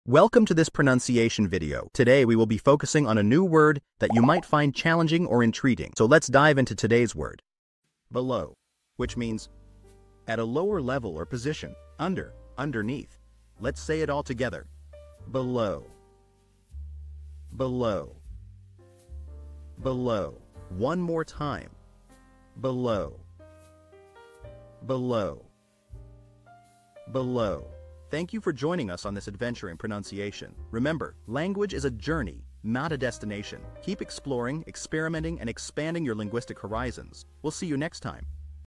Welcome to this pronunciation video. Today we will be focusing on a new word that you might find challenging or intriguing. So let's dive into today's word. Below, which means at a lower level or position, under, underneath. Let's say it all together. Below. Below. Below. One more time. Below. Below. Below. Thank you for joining us on this adventure in pronunciation. Remember, language is a journey, not a destination. Keep exploring, experimenting, and expanding your linguistic horizons. We'll see you next time.